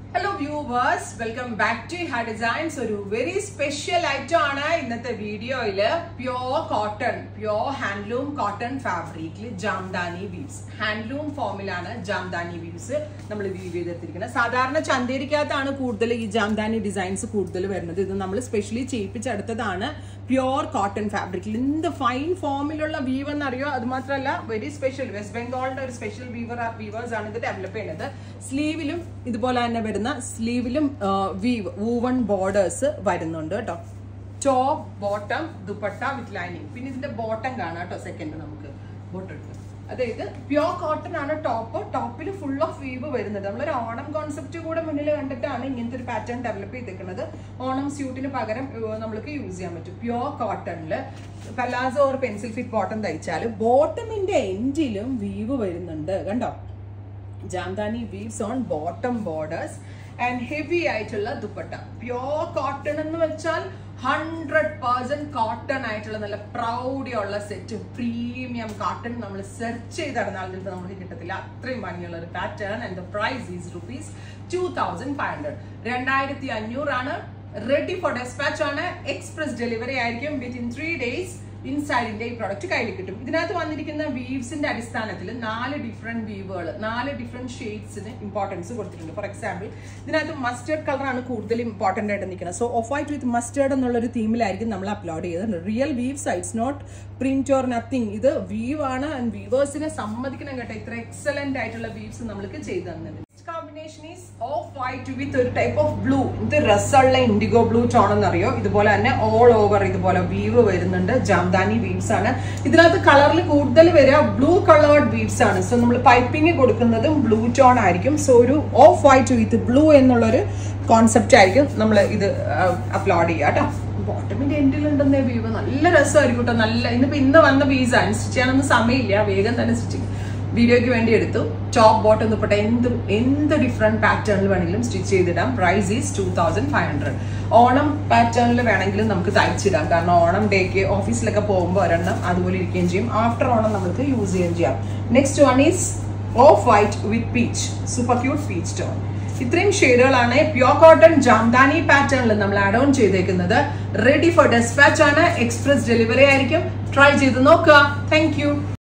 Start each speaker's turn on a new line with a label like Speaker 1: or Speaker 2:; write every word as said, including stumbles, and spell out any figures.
Speaker 1: Hello viewers, welcome back to Hair Designs. So, a very special item in this video is pure cotton, pure handloom cotton fabric, Jamdani weaves. Handloom formula is Jamdani weaves. We will weave it. Sadharana Chanderikatana Kurdali Jamdani designs Kurdal Verna. We specially cheap pure cotton fabric. In the fine formula weave and very special West Bengal special weaver weavers are developed. Sleeve sleeve uh, weave woven borders വരുന്നുണ്ട് ട്ടോ top bottom dupatta with lining പിന്നെ ഇതിന്റെ bottom കാണാ ട്ടോ second നമുക്ക് bottom എടുക്കാം അതായത് pure cotton ആണ് top ടോപ്പിൽ full of weave വരുന്നത് നമ്മൾ ഒരു ഓണം കോൺസെപ്റ്റ് കൂടെ മുന്നിൽ കണ്ടിട്ടാണ് ഇങ്ങനത്തെ ഒരു പാറ്റേൺ ഡെവലപ്പ് ചെയ്തിരിക്കുന്നത് ഓണം സ്യൂട്ടിന് പകരം നമുക്ക് യൂസ് ചെയ്യാൻ പറ്റും pure cottonൽ palazzo or pencil fit bottom തയ്ച്ചാൽ ബോട്ടമിന്റെ എൻഡിലും weave വരുന്നുണ്ട് കണ്ടോ Jamdani weaves on bottom borders and heavy aittulla dupatta pure cotton ennu vechal one hundred percent cotton aittulla nalla proud ulla set premium cotton nammal search cheyidarnal nillu namukku kittathilla athrayum bhangiyulla oru pattern and the price is rupees two thousand five hundred two thousand five hundred aanu ready for dispatch aanu express delivery aayirikkum within three days inside in the product kayil kittum idinathu vandirikkunna weaves inde adistanathil four different weavers four different shades ine importance kodutittundu for example idinathu mustard color aanu koodal important aayittu nikkana so off white with mustard ennulla oru theme il aayirikkum nammal upload cheythu real weave sites not print or nothing idu weave aanu and weavers ine sammadikkanam ketta itra excellent aayittulla weaves nammalku cheythu tannadu combination is off white with a type of blue ഇത് രസമുള്ള indigo blue tone എന്നറിയോ ഇതുപോലെ തന്നെ all over ഇതുപോലെ weave വരുന്നുണ്ട് Jamdani weaves ആണ് ഇതിനകത്ത് കളറിൽ കൂടുതൽ വരിക blue colored weaves ആണ് സോ നമ്മൾ പൈപ്പിംഗ് കൊടുക്കുന്നതും blue tone ആയിരിക്കും സോ ഒരു off white with blue എന്നുള്ള ഒരു കോൺസെപ്റ്റ് ആയിരിക്കും നമ്മൾ ഇത് അപ്ലോഡ് ചെയ്യുക ട്ടോ ബോട്ടമിന്റെ എൻഡിൽ ഉണ്ടെന്നേ വീവ് നല്ല രസമായിരിക്കും ട്ടോ നല്ല ഇന്നിപ്പോ ഇന്ന് വന്ന പീസ് ആണ് സ്റ്റിച്ച് ചെയ്യാനൊന്നും സമയമില്ല വേഗം തന്നെ സ്റ്റിച്ചിങ് വീഡിയോയ്ക്ക് വേണ്ടി എടുത്തു ടോപ്പ് ബോട്ടം ദുപ്പട്ട എന്ത് എന്ത് ഡിഫറെന്റ് പാറ്റേണിൽ വേണമെങ്കിലും സ്റ്റിച്ച് ചെയ്തിടാം price is two thousand five hundred Onam പാറ്റേണിൽ വേണമെങ്കിലും നമുക്ക് തയ്ച്ചിടാം കാരണം ഓണം ഡേക്ക് ഓഫീസിലൊക്കെ പോകുമ്പോൾ ഒരെണ്ണം അതുപോലെ ഇരിക്കുകയും ചെയ്യും ആഫ്റ്റർ ഓണം നമുക്ക് യൂസ് ചെയ്യുകയും ചെയ്യാം next one is off white with peach super cute peach tone ഇത്രയും ഷെയ്ഡുകളാണ് പ്യോർ കോട്ടൺ ജാംദാനി പാറ്റേണിൽ നമ്മൾ ആഡ് ഓൺ ചെയ്തേക്കുന്നത് റെഡി ഫോർ ഡെസ്പാച്ച് ആണ് എക്സ്പ്രസ് ഡെലിവറി ആയിരിക്കും ട്രൈ ചെയ്ത് നോക്കുക താങ്ക് യു